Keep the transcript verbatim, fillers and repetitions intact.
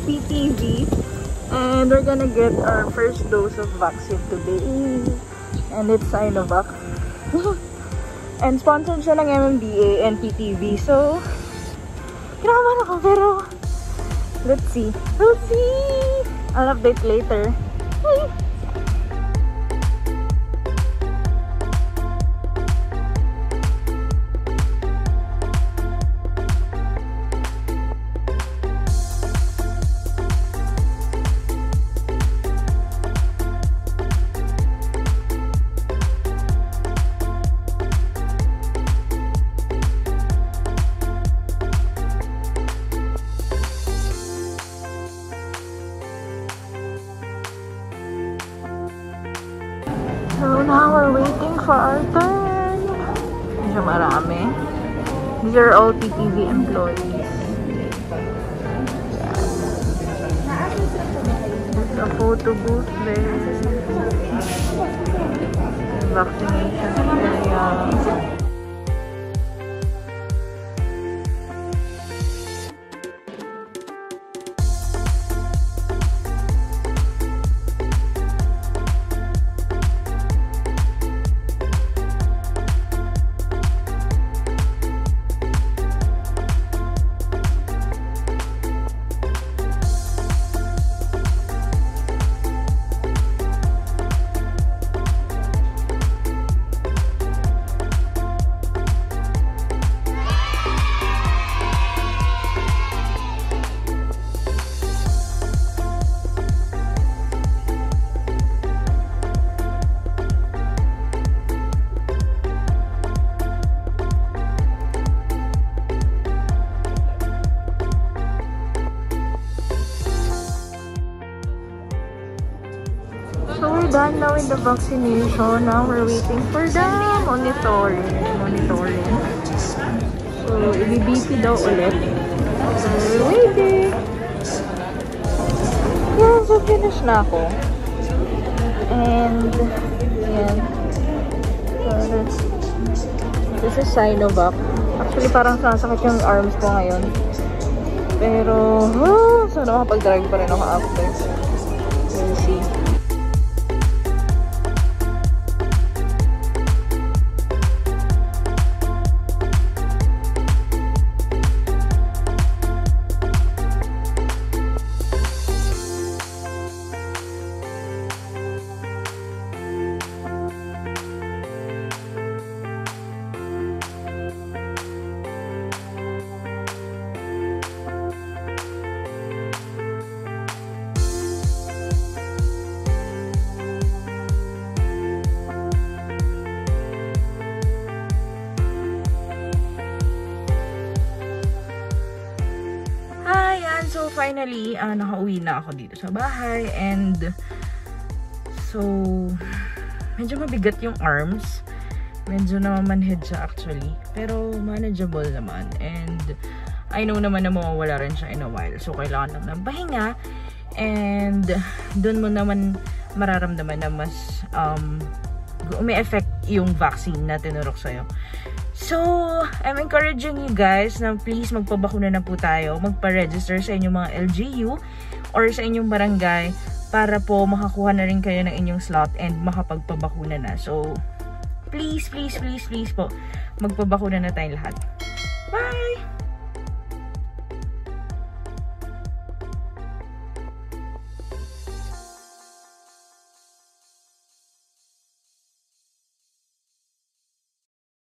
P T V. And we're gonna get our first dose of vaccine today. And it's SINOVAC. And sponsored siya ng M M D A and P T V. So, kinabahan ako pero let's see. We'll see! I'll update later. Bye! So now we're waiting for our turn. Medyo marami. These are all P T V employees. There's a photo booth there. Vaccination area. So we're done now with the vaccination. Now we're waiting for the monitoring. Monitoring. So, i-B P daw ulit. So we're waiting. Yeah, so finish na ako. And, yan. So, this, this is SINOVAC. Actually, parang sasakit yung arms ko ngayon. Pero, oh, sana makapag-drive pa rin ako after. We'll see. So finally, uh, nakauwi na ako dito sa bahay and so medyo mabigat yung arms. Medyo namamanhid siya actually. Pero manageable naman and I know naman na mawawala rin siya in a while. So kailangan lang ng pahinga and dun mo naman mararamdaman na mas um, may effect yung vaccine na tinurok sa'yo. So, I'm encouraging you guys na please magpabakuna na po tayo. Magpa-register sa inyong mga L G U or sa inyong barangay para po makakuha na rin kayo ng inyong slot and makapagpabakuna na. So, please, please, please, please po, magpabakuna na tayong lahat. Bye!